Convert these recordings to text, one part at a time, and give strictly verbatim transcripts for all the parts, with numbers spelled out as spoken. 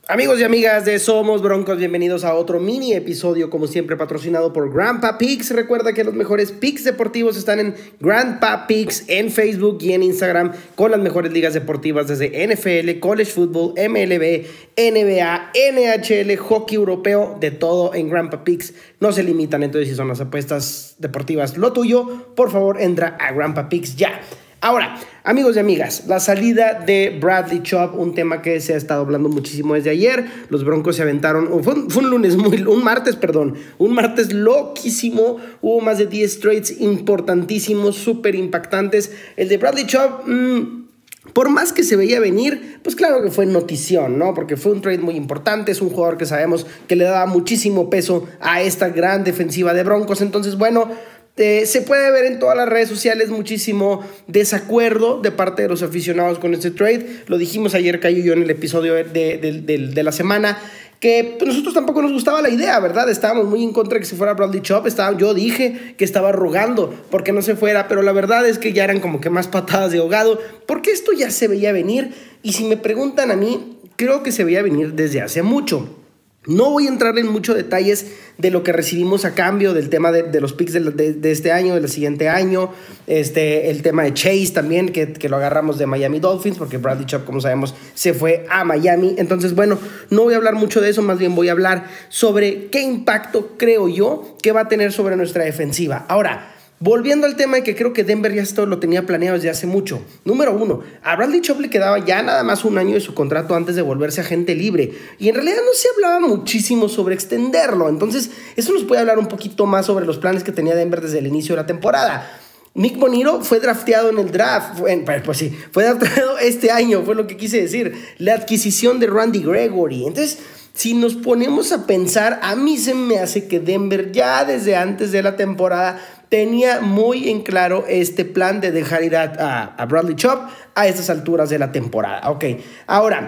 Amigos y amigas de Somos Broncos, bienvenidos a otro mini episodio, como siempre patrocinado por Grandpa Picks. Recuerda que los mejores picks deportivos están en Grandpa Picks en Facebook y en Instagram, con las mejores ligas deportivas desde N F L, College Football, M L B, N B A, N H L, hockey europeo, de todo en Grandpa Picks. No se limitan, entonces si son las apuestas deportivas lo tuyo, por favor entra a Grandpa Picks ya. Ahora, amigos y amigas, la salida de Bradley Chubb, un tema que se ha estado hablando muchísimo desde ayer. Los Broncos se aventaron, fue un, fue un lunes, muy, un martes, perdón, un martes loquísimo. Hubo más de diez trades importantísimos, súper impactantes. El de Bradley Chubb, mmm, por más que se veía venir, pues claro que fue notición, ¿no? Porque fue un trade muy importante, es un jugador que sabemos que le daba muchísimo peso a esta gran defensiva de Broncos. Entonces, bueno, Eh, se puede ver en todas las redes sociales muchísimo desacuerdo de parte de los aficionados con este trade. Lo dijimos ayer, Cayo y yo, en el episodio de, de, de, de la semana, que pues, nosotros tampoco nos gustaba la idea, ¿verdad? Estábamos muy en contra de que se fuera Bradley Chubb. Estaba, yo dije que estaba rogando porque no se fuera, pero la verdad es que ya eran como que más patadas de ahogado, porque esto ya se veía venir. Y si me preguntan a mí, creo que se veía venir desde hace mucho. No voy a entrar en muchos detalles de lo que recibimos a cambio, del tema de, de los picks de, de, de este año, del siguiente año, este, el tema de Chase también, que, que lo agarramos de Miami Dolphins, porque Bradley Chubb, como sabemos, se fue a Miami. Entonces, bueno, no voy a hablar mucho de eso, más bien voy a hablar sobre qué impacto creo yo que va a tener sobre nuestra defensiva. Ahora, volviendo al tema de que creo que Denver ya esto lo tenía planeado desde hace mucho. Número uno, a Bradley Chubb le quedaba ya nada más un año de su contrato antes de volverse agente libre. Y en realidad no se hablaba muchísimo sobre extenderlo. Entonces, eso nos puede hablar un poquito más sobre los planes que tenía Denver desde el inicio de la temporada. Nick Bonitto fue drafteado en el draft, fue, pues sí, fue drafteado este año, fue lo que quise decir. La adquisición de Randy Gregory. Entonces, si nos ponemos a pensar, a mí se me hace que Denver ya desde antes de la temporada tenía muy en claro este plan de dejar ir a, a, a Bradley Chubb a estas alturas de la temporada. Ok, ahora,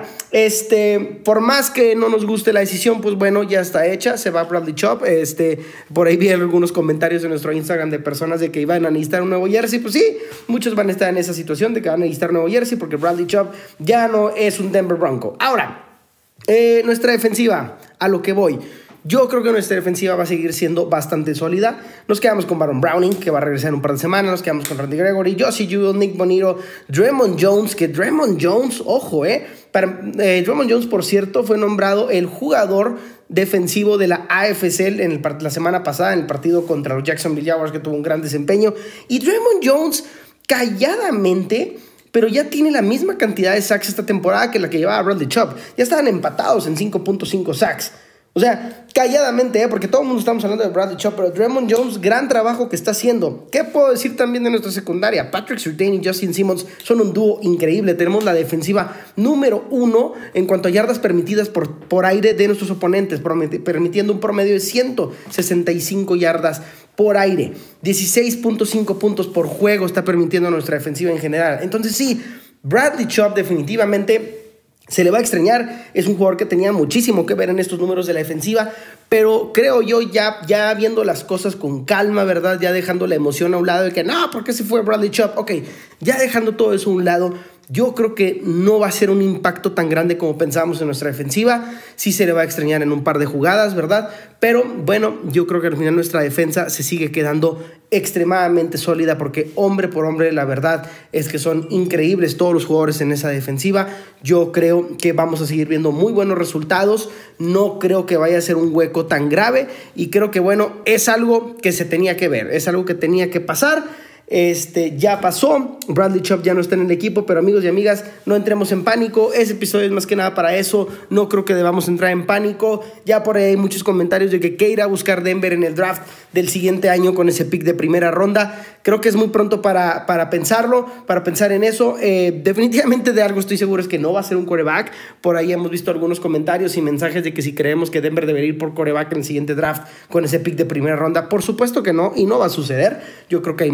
este, por más que no nos guste la decisión, pues bueno, ya está hecha, se va Bradley Chubb. Este, por ahí vi algunos comentarios en nuestro Instagram de personas de que iban a necesitar un nuevo jersey. Pues sí, muchos van a estar en esa situación de que van a necesitar un nuevo jersey porque Bradley Chubb ya no es un Denver Bronco. Ahora, eh, nuestra defensiva, a lo que voy. Yo creo que nuestra defensiva va a seguir siendo bastante sólida. Nos quedamos con Baron Browning, que va a regresar en un par de semanas. Nos quedamos con Randy Gregory, Josie Jewell, Nick Bonitto, Draymond Jones, que Draymond Jones, ojo, eh. Para, eh Draymond Jones, por cierto, fue nombrado el jugador defensivo de la A F C en el, la semana pasada, en el partido contra los Jacksonville Jaguars, que tuvo un gran desempeño. Y Draymond Jones, calladamente, pero ya tiene la misma cantidad de sacks esta temporada que la que llevaba Bradley Chubb. Ya estaban empatados en cinco punto cinco sacks. O sea, calladamente, ¿eh? Porque todo el mundo estamos hablando de Bradley Chubb, pero Draymond Jones, gran trabajo que está haciendo. ¿Qué puedo decir también de nuestra secundaria? Patrick Surtain y Justin Simmons son un dúo increíble. Tenemos la defensiva número uno en cuanto a yardas permitidas por, por aire de nuestros oponentes, permitiendo un promedio de ciento sesenta y cinco yardas por aire. dieciséis punto cinco puntos por juego está permitiendo nuestra defensiva en general. Entonces sí, Bradley Chubb definitivamente se le va a extrañar. Es un jugador que tenía muchísimo que ver en estos números de la defensiva, pero creo yo ya, ya viendo las cosas con calma, ¿verdad? Ya dejando la emoción a un lado de que no, ¿por qué se fue Bradley Chubb? Ok, ya dejando todo eso a un lado, yo creo que no va a ser un impacto tan grande como pensábamos en nuestra defensiva. Sí se le va a extrañar en un par de jugadas, ¿verdad? Pero bueno, yo creo que al final nuestra defensa se sigue quedando extremadamente sólida porque hombre por hombre, la verdad es que son increíbles todos los jugadores en esa defensiva. Yo creo que vamos a seguir viendo muy buenos resultados. No creo que vaya a ser un hueco tan grave y creo que bueno, es algo que se tenía que ver, es algo que tenía que pasar. Este, ya pasó, Bradley Chubb ya no está en el equipo, pero amigos y amigas, no entremos en pánico. Ese episodio es más que nada para eso. No creo que debamos entrar en pánico. Ya por ahí hay muchos comentarios de que qué irá a buscar Denver en el draft del siguiente año con ese pick de primera ronda. Creo que es muy pronto para, para pensarlo, para pensar en eso. Eh, definitivamente de algo estoy seguro es que no va a ser un quarterback. Por ahí hemos visto algunos comentarios y mensajes de que si creemos que Denver debería ir por quarterback en el siguiente draft con ese pick de primera ronda. Por supuesto que no, y no va a suceder. Yo creo que hay muchas otras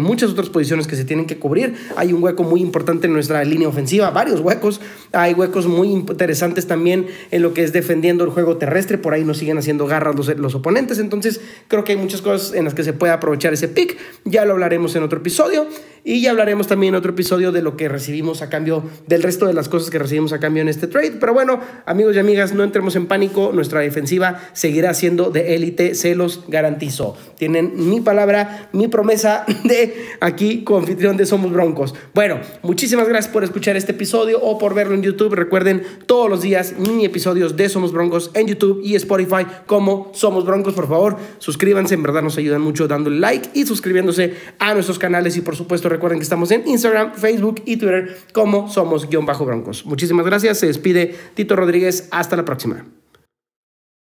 otras posiciones que se tienen que cubrir. Hay un hueco muy importante en nuestra línea ofensiva, varios huecos. Hay huecos muy interesantes también en lo que es defendiendo el juego terrestre. Por ahí nos siguen haciendo garras los, los oponentes. Entonces creo que hay muchas cosas en las que se puede aprovechar ese pick. Ya lo hablaremos en otro episodio. Y ya hablaremos también en otro episodio de lo que recibimos a cambio, del resto de las cosas que recibimos a cambio en este trade. Pero bueno, amigos y amigas, no entremos en pánico. Nuestra defensiva seguirá siendo de élite, se los garantizo. Tienen mi palabra, mi promesa de aquí, coanfitrión de Somos Broncos. Bueno, muchísimas gracias por escuchar este episodio o por verlo en YouTube. Recuerden, todos los días mini episodios de Somos Broncos en YouTube y Spotify como Somos Broncos. Por favor, suscríbanse, en verdad nos ayudan mucho dándole like y suscribiéndose a nuestros canales. Y por supuesto, recuerden que estamos en Instagram, Facebook y Twitter como Somos-Broncos. Muchísimas gracias, se despide Tito Rodríguez. Hasta la próxima.